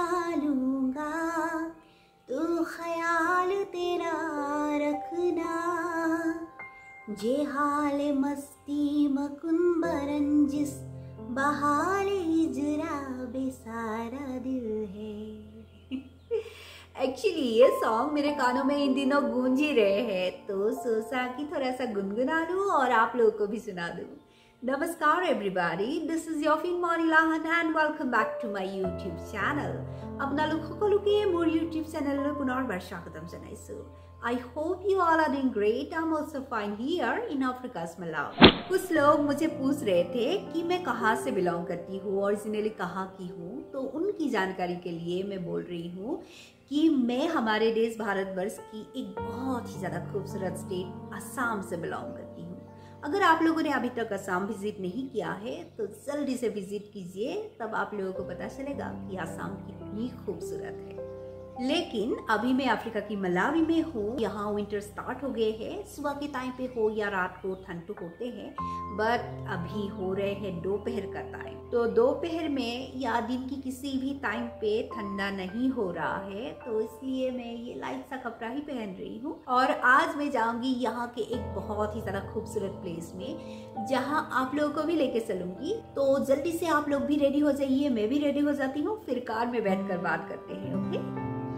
लूँगा, तू ख्याल तेरा रखना। जे हाल मस्ती मकुन रंजिश, बहाल हिजरा बेसारा दिल है। एक्चुअली ये सॉन्ग मेरे कानों में इन दिनों गूंज ही रहे हैं, तो सोचा कि थोड़ा सा गुनगुना लूँ और आप लोगों को भी सुना दूँ। नमस्कार एवरीबॉडी, दिस इज योर फिन मॉनिलाहन and welcome back to my YouTube channel. আপোনালোক সকলোকে মোৰ ইউটিউব চেনেললৈ পুনৰবাৰ স্বাগতম জনাইছো। I hope you all are doing great. I'm also fine here in Africa's Malawi. कुछ लोग मुझे पूछ रहे थे कि मैं कहाँ से बिलोंग करती हूँ, ओरिजिनली कहाँ की हूँ, तो उनकी जानकारी के लिए मैं बोल रही हूँ कि मैं हमारे देश भारतवर्ष की एक बहुत ही ज़्यादा खूबसूरत स्टेट असम से बिलोंग करती हूँ। अगर आप लोगों ने अभी तक असम विजिट नहीं किया है तो जल्दी से विजिट कीजिए, तब आप लोगों को पता चलेगा कि असम कितनी खूबसूरत है। लेकिन अभी मैं अफ्रीका की मलावी में हूँ। यहाँ विंटर स्टार्ट हो गए हैं, सुबह के टाइम पे हो या रात को ठंड तो होते हैं, बट अभी हो रहे हैं दोपहर का टाइम। तो दोपहर में या दिन की किसी भी टाइम पे ठंडा नहीं हो रहा है, तो इसलिए मैं ये लाइट सा कपड़ा ही पहन रही हूँ। और आज मैं जाऊंगी यहाँ के एक बहुत ही ज्यादा खूबसूरत प्लेस में, जहाँ आप लोगों को भी लेके चलूंगी। तो जल्दी से आप लोग भी रेडी हो जाइए, मैं भी रेडी हो जाती हूँ, फिर कार में बैठ कर बात करते हैं। Okay,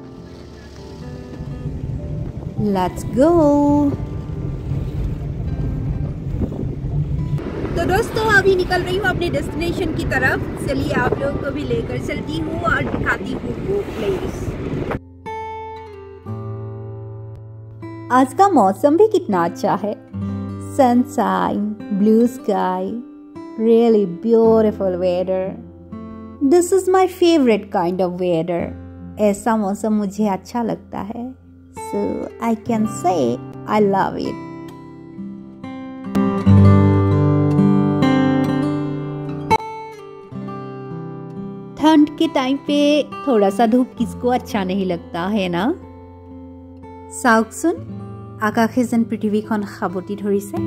let's go. तो दोस्तों अभी निकल रही हूँ अपने डेस्टिनेशन की तरफ। चलिए आप लोगों को भी लेकर चलती हूँ और दिखाती हूँ वो प्लेस। आज का मौसम भी कितना अच्छा है, sunshine, blue sky, really beautiful weather. This is my favourite kind of weather. ऐसा मौसम मुझे अच्छा लगता है, so I can say I love it. ठंड के टाइम पे थोड़ा सा धूप किसको अच्छा नहीं लगता है ना। চাওকচোন আকাশে যেন পৃথিৱীখন সাবটি ধৰিছে।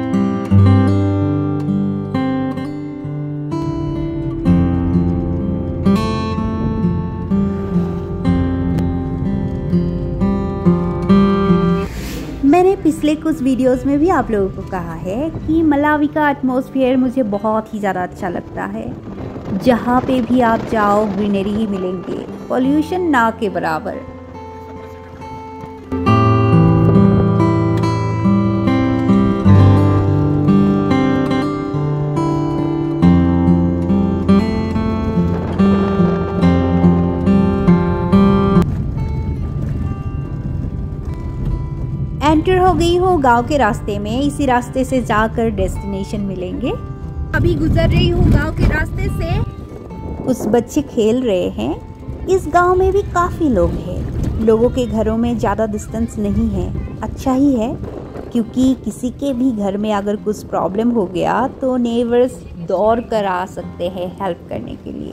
मैंने पिछले कुछ वीडियोस में भी आप लोगों को कहा है कि मलावी का एटमॉस्फेयर मुझे बहुत ही ज़्यादा अच्छा लगता है। जहाँ पे भी आप जाओ ग्रीनरी ही मिलेंगे, पॉल्यूशन ना के बराबर। एंटर हो गई हूँ गांव के रास्ते में। इसी रास्ते से जाकर डेस्टिनेशन मिलेंगे। अभी गुजर रही हूँ गांव के रास्ते से। कुछ बच्चे खेल रहे हैं। इस गांव में भी काफी लोग हैं। लोगों के घरों में ज्यादा डिस्टेंस नहीं है। अच्छा ही है, क्योंकि किसी के भी घर में अगर कुछ प्रॉब्लम हो गया तो नेबर्स दौड़ कर आ सकते हैं हेल्प करने के लिए।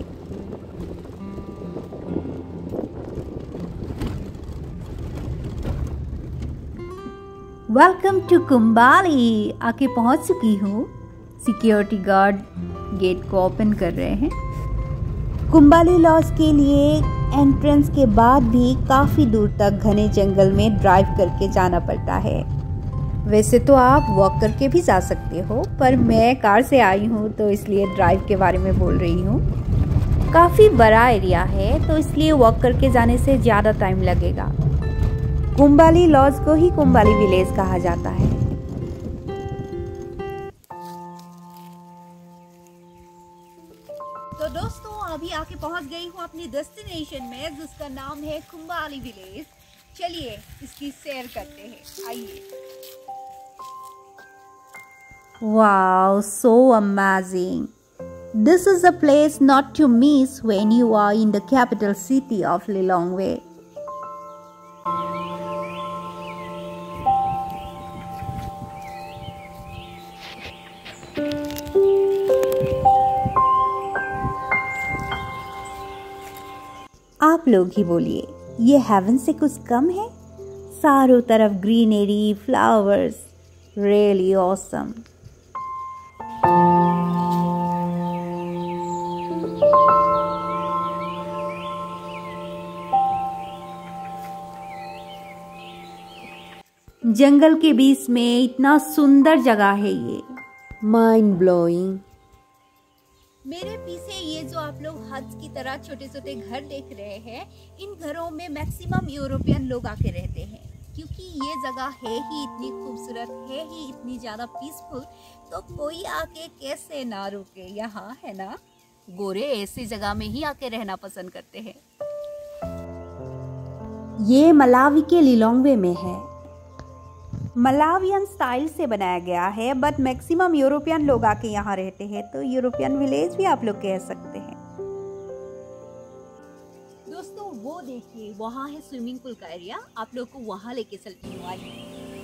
Welcome to Kumbali. आके पहुंच चुकी हूँ। सिक्योरिटी गार्ड गेट को ओपन कर रहे हैं। कुंबाली लॉज के लिए एंट्रेंस के बाद भी काफ़ी दूर तक घने जंगल में ड्राइव करके जाना पड़ता है। वैसे तो आप वॉक करके भी जा सकते हो, पर मैं कार से आई हूँ तो इसलिए ड्राइव के बारे में बोल रही हूँ। काफ़ी बड़ा एरिया है, तो इसलिए वॉक करके जाने से ज़्यादा टाइम लगेगा। कुंबाली लॉज को ही कुंबाली विलेज कहा जाता है। तो दोस्तों अभी आके पहुंच गई हूँ अपनी डेस्टिनेशन में, जिसका नाम है कुंबाली विलेज। चलिए इसकी सैर करते हैं, आइए। Wow, so amazing. This is a place not to miss when you are in the capital city of Lilongwe. आप लोग ही बोलिए, ये हेवन से कुछ कम है? चारों तरफ ग्रीनरी, फ्लावर्स, रियली ऑसम। जंगल के बीच में इतना सुंदर जगह है ये, माइंड ब्लोइंग। मेरे पीछे ये जो आप लोग हज की तरह छोटे छोटे घर देख रहे हैं, इन घरों में मैक्सिमम यूरोपियन लोग आके रहते हैं, क्योंकि ये जगह है ही इतनी खूबसूरत, है ही इतनी ज़्यादा पीसफुल, तो कोई आके कैसे ना रुके यहाँ, है ना। गोरे ऐसी जगह में ही आके रहना पसंद करते हैं। ये मलावी के लिलोंग्वे में है। मलावियन स्टाइल से बनाया गया है, बट मैक्सिमम यूरोपियन लोग आके यहाँ रहते हैं, तो यूरोपियन विलेज भी आप लोग कह सकते हैं। दोस्तों वो देखिए, वहाँ है स्विमिंग पूल का एरिया, आप लोग को वहाँ लेके चलती हूँ। आइए।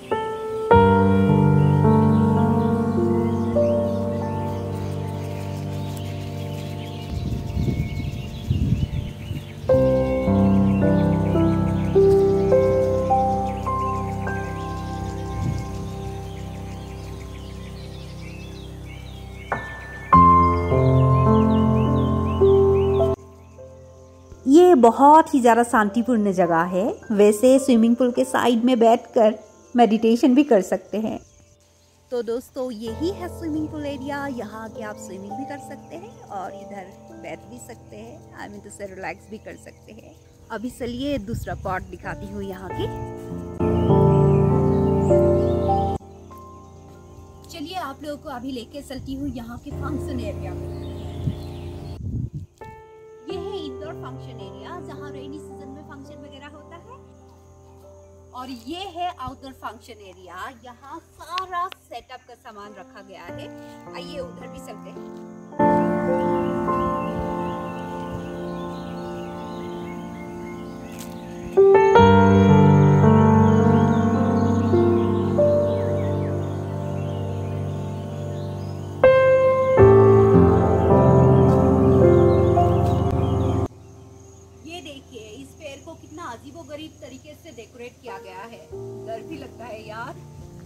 ये बहुत ही ज़्यादा शांतिपूर्ण जगह है। वैसे स्विमिंग पूल के साइड में बैठकर मेडिटेशन भी कर सकते हैं। तो दोस्तों यही है स्विमिंग पूल एरिया, यहाँ आके आप स्विमिंग भी कर सकते हैं और इधर बैठ भी सकते हैं, आई मीन टू से रिलैक्स भी कर सकते हैं। अभी चलिए दूसरा पार्ट दिखाती हूँ यहाँ के। चलिए आप लोगों को अभी लेके चलती हूँ यहाँ के फंक्शन एरिया में। ये है इंडोर फंक्शन एरिया, जहाँ रेनी सीजन में फंक्शन वगैरह होता है। और ये है आउटडोर फंक्शन एरिया, यहाँ सारा सेटअप का सामान रखा गया है। आइए उधर भी चलते हैं। अजीबोगरीब तरीके से डेकोरेट किया गया है, डर भी लगता है यार।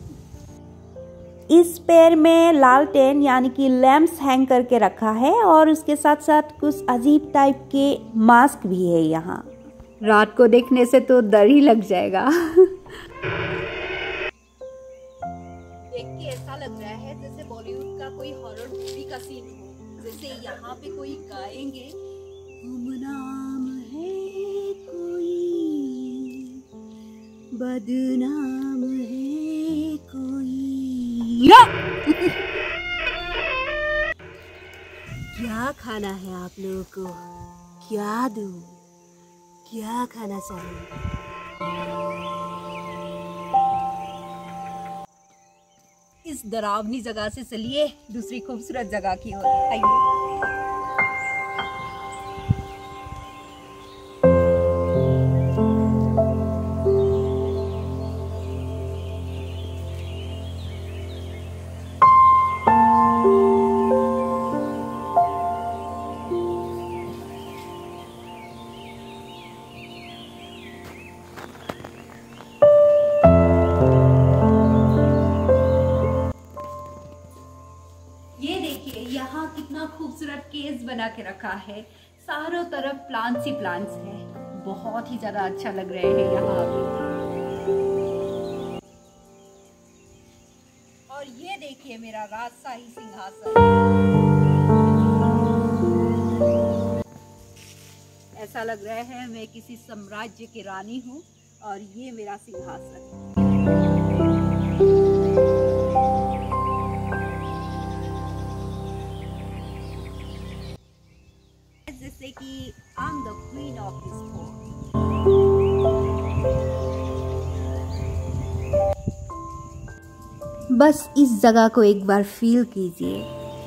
इस पेड़ में लालटेन यानी कि लैंप्स हैंग करके रखा है, और उसके साथ साथ कुछ अजीब टाइप के मास्क भी है यहाँ। रात को देखने से तो डर ही लग जाएगा। देख के ऐसा लग रहा है जैसे बॉलीवुड का कोई हॉरर मूवी का सीन हो, जैसे यहाँ पे कोई गाएंगे, गुमनाम है कोई, बदनाम है कोई। क्या खाना है आप लोगों को? क्या दूं? क्या खाना चाहिए? इस डरावनी जगह से चलिए दूसरी खूबसूरत जगह की ओर। आइए। यहाँ कितना खूबसूरत केस बना के रखा है, चारों तरफ प्लांट्स ही प्लांट्स है, बहुत ही ज्यादा अच्छा लग रहे हैं यहाँ अभी। और ये देखिए मेरा राजशाही सिंहासन, ऐसा लग रहा है मैं किसी साम्राज्य की रानी हूँ और ये मेरा सिंहासन। जैसे कि I am the queen of this fort. बस इस जगह को एक बार फील कीजिए।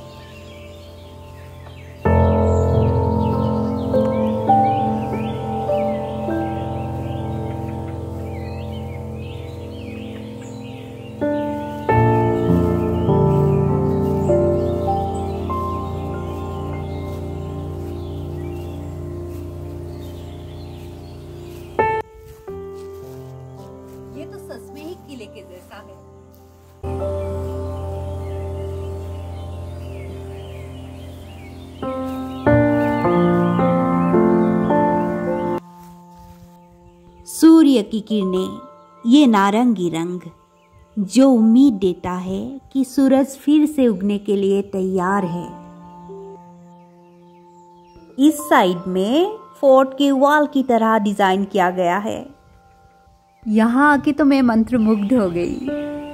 ये तो सच में ही किले के जैसा है। सूर्य की किरणें ये नारंगी रंग जो उम्मीद देता है कि सूरज फिर से उगने के लिए तैयार है। इस साइड में फोर्ट के वॉल की तरह डिजाइन किया गया है। यहाँ आके तो मैं मंत्रमुग्ध हो गई।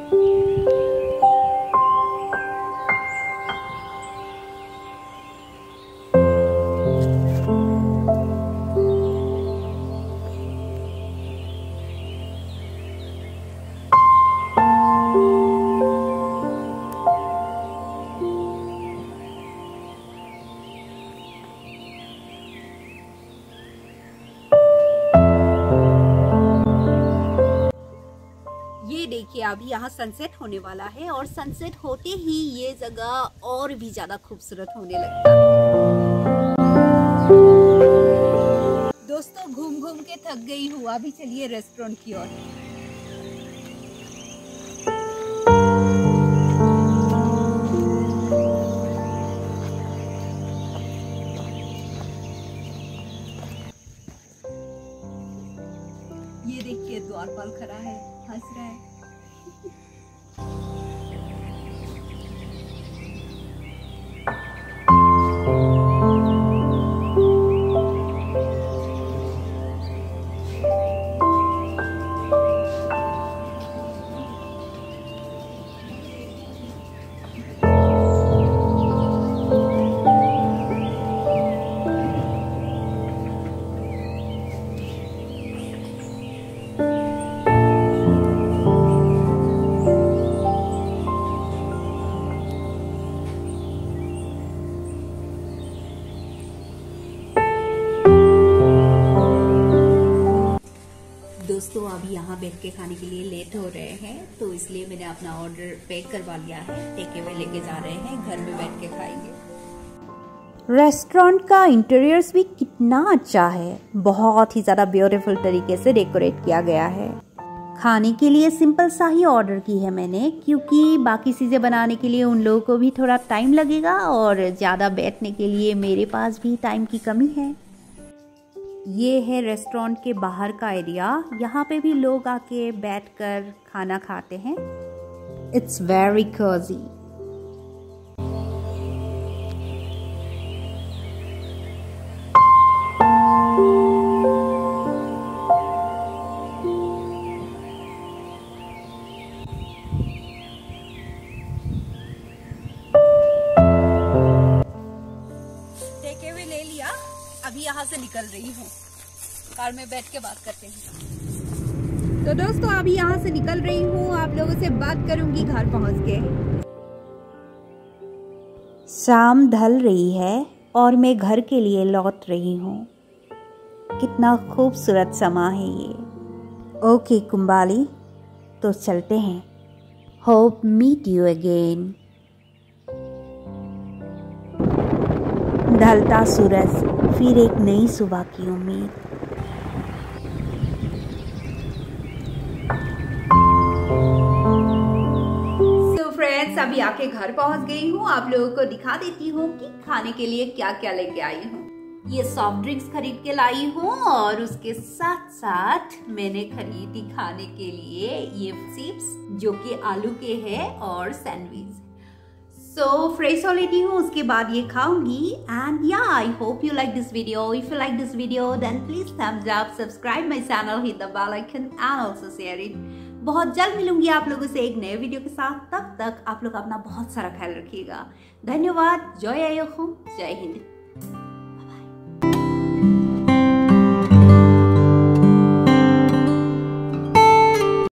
देखिए अभी यहाँ सनसेट होने वाला है और सनसेट होते ही ये जगह और भी ज्यादा खूबसूरत होने लगता है। दोस्तों घूम घूम के थक गई हूँ, अभी चलिए रेस्टोरेंट की ओर। ये देखिए द्वारपाल खड़ा है, हंस रहा है। दोस्तों अभी यहाँ बैठ के खाने के लिए लेट हो रहे हैं, तो इसलिए मैंने अपना ऑर्डर पैक करवा लिया है। टेक अवे लेके जा रहे हैं, घर में बैठ के खाएंगे। रेस्टोरेंट का इंटीरियर्स भी कितना अच्छा है, बहुत ही ज्यादा ब्यूटीफुल तरीके से डेकोरेट किया गया है। खाने के लिए सिंपल सा ही ऑर्डर की है मैंने, क्योंकि बाकी चीजें बनाने के लिए उन लोगों को भी थोड़ा टाइम लगेगा और ज्यादा बैठने के लिए मेरे पास भी टाइम की कमी है। ये है रेस्टोरेंट के बाहर का एरिया, यहाँ पे भी लोग आके बैठकर खाना खाते हैं। It's very cosy. Take away ले लिया, अभी यहाँ से निकल रही हूँ, कार में बैठ के बात करते हैं। तो दोस्तों अभी यहाँ से निकल रही हूँ, आप लोगों से बात करूंगी घर पहुँच के। शाम ढल रही है और मैं घर के लिए लौट रही हूँ। कितना खूबसूरत समा है ये। ओके कुंबाली, तो चलते हैं। Hope meet you again. ढलता सूरज, फिर एक नई सुबह की उम्मीद। सो फ्रेंड्स अभी आके घर पहुंच गई हूँ, आप लोगों को दिखा देती हूँ कि खाने के लिए क्या क्या लेके आई हूँ। ये सॉफ्ट ड्रिंक्स खरीद के लाई हूँ और उसके साथ साथ मैंने खरीदी खाने के लिए ये चिप्स जो कि आलू के हैं और सैंडविच। So फ्रेश हो लेती हूँ, उसके बाद ये खाऊंगी। And yeah I hope you like this video. If you like this video then please thumbs up, subscribe my channel, hit the bell icon and also share it. बहुत जल्द मिलूंगी आप लोगों से एक नए वीडियो के साथ। तब तक आप लोग अपना बहुत सारा ख्याल रखिएगा। धन्यवाद। जय आयो, जय हिंद।